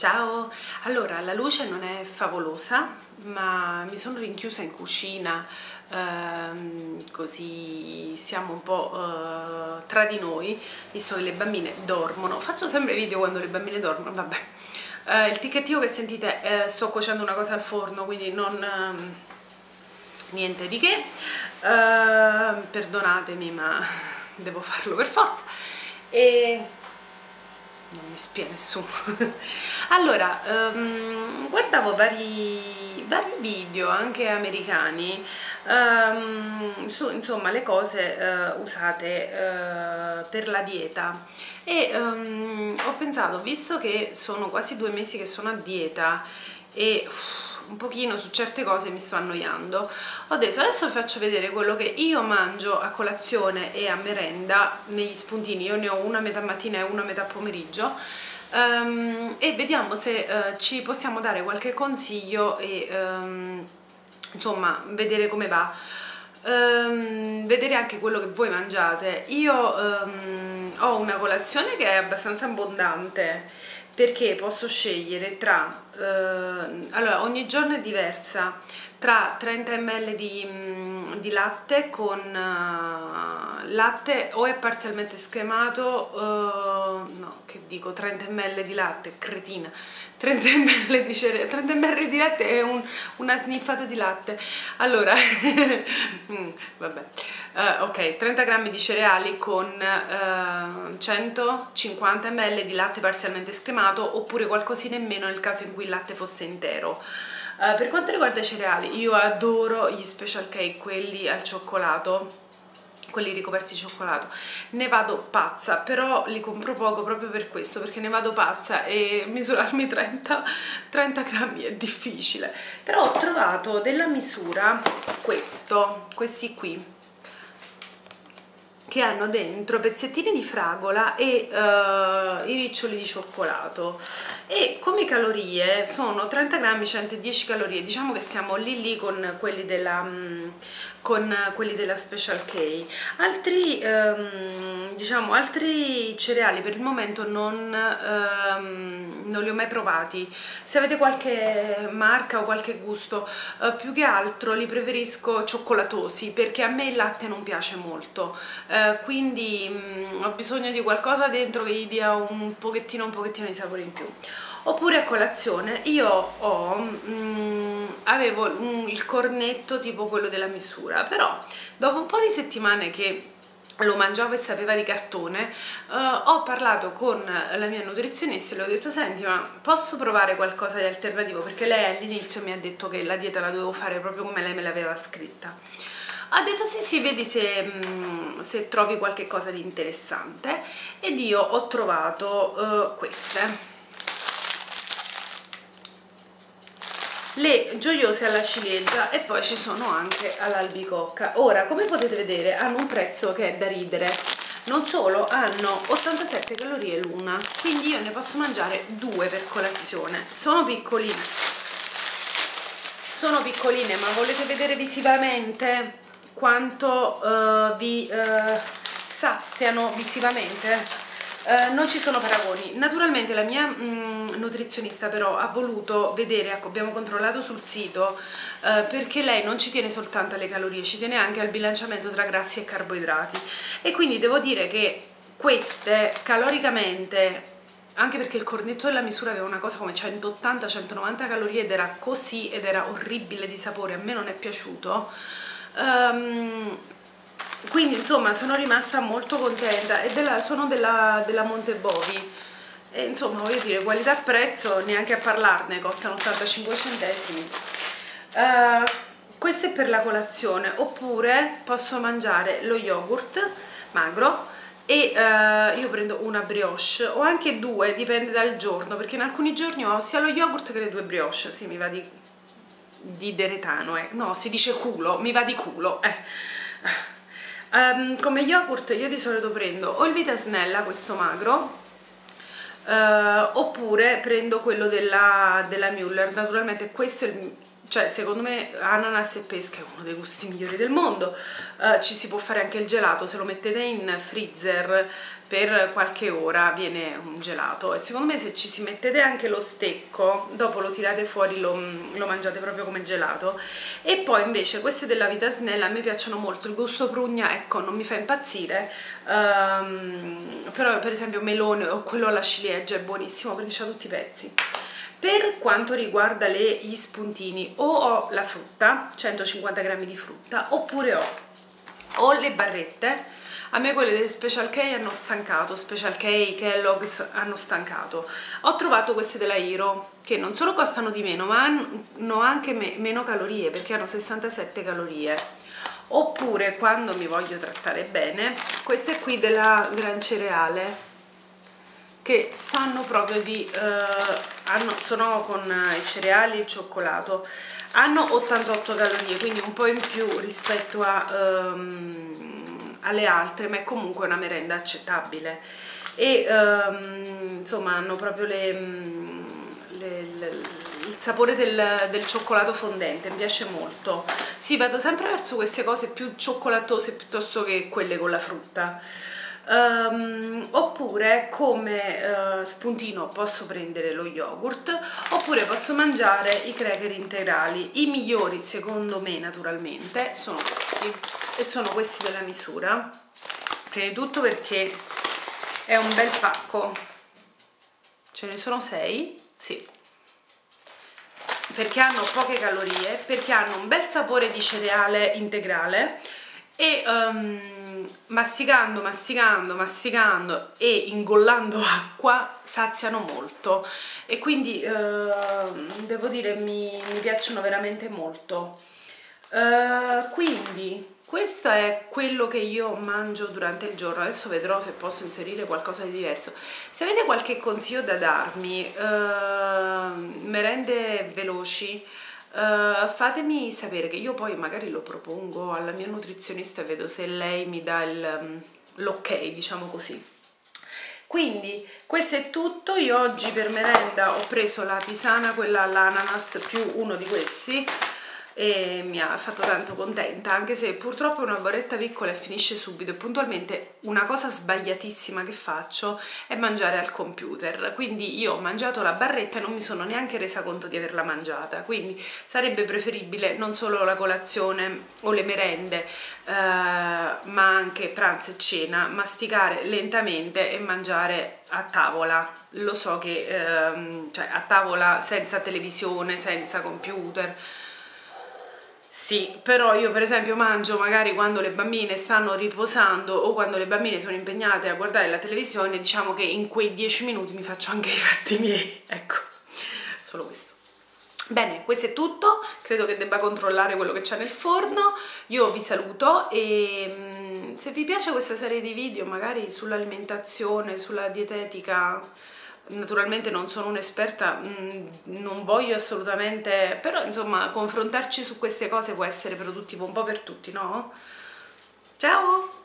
Ciao! Allora, la luce non è favolosa, ma mi sono rinchiusa in cucina, così siamo un po' tra di noi, visto che le bambine dormono. Faccio sempre video quando le bambine dormono, vabbè. Il ticchettio che sentite, sto cuocendo una cosa al forno, quindi non niente di che. Perdonatemi, ma devo farlo per forza. E non mi spia nessuno. Allora, guardavo vari video anche americani su insomma le cose usate per la dieta e ho pensato, visto che sono quasi 2 mesi che sono a dieta e un pochino su certe cose mi sto annoiando, ho detto adesso vi faccio vedere quello che io mangio a colazione e a merenda negli spuntini. Io ne ho una a metà mattina e una a metà pomeriggio, e vediamo se ci possiamo dare qualche consiglio e insomma vedere come va, vedere anche quello che voi mangiate. Io ho una colazione che è abbastanza abbondante, perché posso scegliere tra allora ogni giorno è diversa, tra 30 ml di latte con latte o è parzialmente scremato, no, che dico 30 ml di latte, cretina, 30 ml di cereali, 30 ml di latte è una sniffata di latte. Allora vabbè, ok, 30 grammi di cereali con 150 ml di latte parzialmente scremato, oppure qualcosina in meno nel caso in cui il latte fosse intero. Per quanto riguarda i cereali, io adoro gli special cake, quelli al cioccolato, quelli ricoperti di cioccolato, ne vado pazza, però li compro poco proprio per questo, perché ne vado pazza e misurarmi 30 grammi è difficile. Però ho trovato della misura, questi qui, che hanno dentro pezzettini di fragola e i riccioli di cioccolato, e come calorie sono 30 grammi, 110 calorie. Diciamo che siamo lì con quelli della Special K. Diciamo altri cereali per il momento non li ho mai provati. Se avete qualche marca o qualche gusto, più che altro li preferisco cioccolatosi, perché a me il latte non piace molto, quindi ho bisogno di qualcosa dentro che gli dia un pochettino di sapore in più. Oppure a colazione io avevo il cornetto tipo quello della misura, però dopo un po' di settimane che lo mangiavo e sapeva di cartone, ho parlato con la mia nutrizionista e le ho detto: senti, ma posso provare qualcosa di alternativo? Perché lei all'inizio mi ha detto che la dieta la dovevo fare proprio come lei me l'aveva scritta. Ha detto sì, vedi se trovi qualche cosa di interessante, ed io ho trovato queste, le gioiose alla ciliegia, e poi ci sono anche all'albicocca. Ora, come potete vedere, hanno un prezzo che è da ridere. Non solo, hanno 87 calorie l'una, quindi io ne posso mangiare 2 per colazione. Sono piccoline, ma volete vedere visivamente quanto vi saziano visivamente? Non ci sono paragoni. Naturalmente la mia nutrizionista però ha voluto vedere, abbiamo controllato sul sito, perché lei non ci tiene soltanto alle calorie, ci tiene anche al bilanciamento tra grassi e carboidrati, e quindi devo dire che queste caloricamente, anche perché il cornetto della misura aveva una cosa come 180-190 calorie ed era così, ed era orribile di sapore, a me non è piaciuto, quindi insomma sono rimasta molto contenta, e sono della Montebovi, e insomma voglio dire, qualità-prezzo neanche a parlarne, costano 85 centesimi. Questo è per la colazione. Oppure posso mangiare lo yogurt magro e io prendo una brioche o anche 2, dipende dal giorno, perché in alcuni giorni ho sia lo yogurt che le 2 brioche. Sì, mi va di deretano, no, si dice culo, mi va di culo, come yogurt io di solito prendo o il Vitasnella, questo magro, oppure prendo quello della Müller. Naturalmente questo è cioè secondo me ananas e pesca è uno dei gusti migliori del mondo. Ci si può fare anche il gelato, se lo mettete in freezer per qualche ora viene un gelato, e secondo me se ci si mettete anche lo stecco, dopo lo tirate fuori, lo mangiate proprio come gelato. E poi invece queste della Vita Snella a me piacciono molto, il gusto prugna ecco non mi fa impazzire, però per esempio melone o quello alla ciliegia è buonissimo perché c'ha tutti i pezzi. Per quanto riguarda gli spuntini, o ho la frutta, 150 grammi di frutta, oppure ho le barrette. A me quelle delle Special K hanno stancato, Special K, Kellogg's hanno stancato. Ho trovato queste della Hero, che non solo costano di meno, ma hanno anche meno calorie, perché hanno 67 calorie. Oppure, quando mi voglio trattare bene, queste qui della Gran Cereale, che sanno proprio di sono con i cereali e il cioccolato, hanno 88 calorie, quindi un po' in più rispetto alle altre, ma è comunque una merenda accettabile. E insomma hanno proprio il sapore del cioccolato fondente, mi piace molto. Sì, vado sempre verso queste cose più cioccolatose piuttosto che quelle con la frutta. Oppure come spuntino posso prendere lo yogurt, oppure posso mangiare i cracker integrali. I migliori secondo me naturalmente sono questi, e sono questi della misura, prima di tutto perché è un bel pacco, ce ne sono 6, sì, perché hanno poche calorie, perché hanno un bel sapore di cereale integrale e masticando e ingollando acqua saziano molto, e quindi devo dire mi piacciono veramente molto. Quindi questo è quello che io mangio durante il giorno. Adesso vedrò se posso inserire qualcosa di diverso. Se avete qualche consiglio da darmi, merende veloci, fatemi sapere, che io poi magari lo propongo alla mia nutrizionista e vedo se lei mi dà l'ok, diciamo così. Quindi questo è tutto. Io oggi per merenda ho preso la tisana, quella all'ananas, più uno di questi, e mi ha fatto tanto contenta, anche se purtroppo è una barretta piccola e finisce subito. E puntualmente una cosa sbagliatissima che faccio è mangiare al computer, quindi io ho mangiato la barretta e non mi sono neanche resa conto di averla mangiata. Quindi sarebbe preferibile non solo la colazione o le merende, ma anche pranzo e cena, masticare lentamente e mangiare a tavola. Lo so che cioè a tavola, senza televisione, senza computer. Sì, però io per esempio mangio magari quando le bambine stanno riposando o quando le bambine sono impegnate a guardare la televisione, diciamo che in quei 10 minuti mi faccio anche i fatti miei, ecco, solo questo. Bene, questo è tutto, credo che debba controllare quello che c'è nel forno. Io vi saluto e se vi piace questa serie di video magari sull'alimentazione, sulla dietetica, naturalmente non sono un'esperta, non voglio assolutamente, però insomma confrontarci su queste cose può essere produttivo un po' per tutti, no? Ciao!